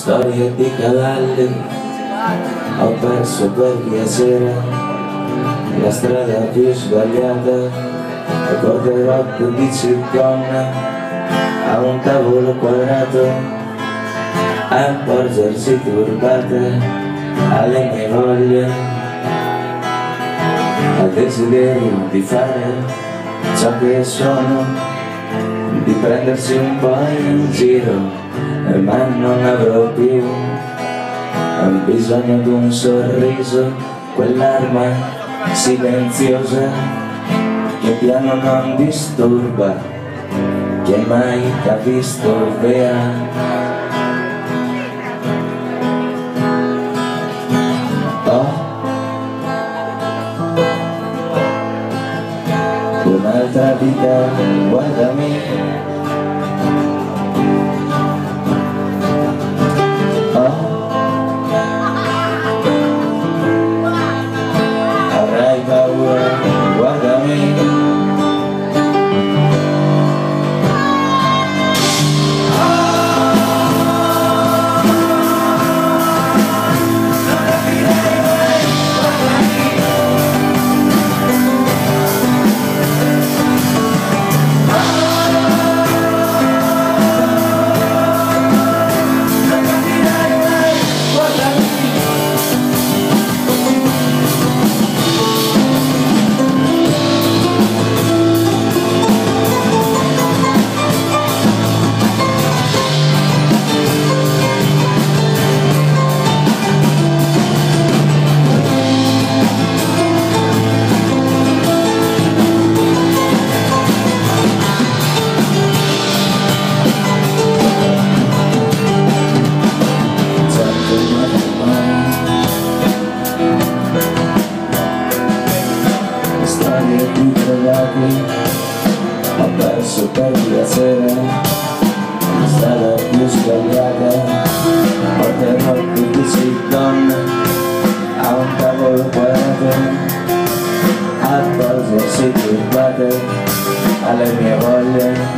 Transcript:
Storie di cavalli ho perso per via sera, la strada più sbagliata, e porterò 15 donne a un tavolo quadrato a porgersi turbate alle mie voglie, al desiderio di fare ciò che sono, di prendersi un po' in giro, ma non avrò più bisogno di un sorriso, quell'arma silenziosa che piano non disturba chi mai t'ha visto vera. Oh, un'altra vita, guardami. Avrai paura, guardami. Ho perso per via sera, la strada più sbagliata, porterò 15 donne a un tavolo quadrato a porgersi turbate alle mie voglie,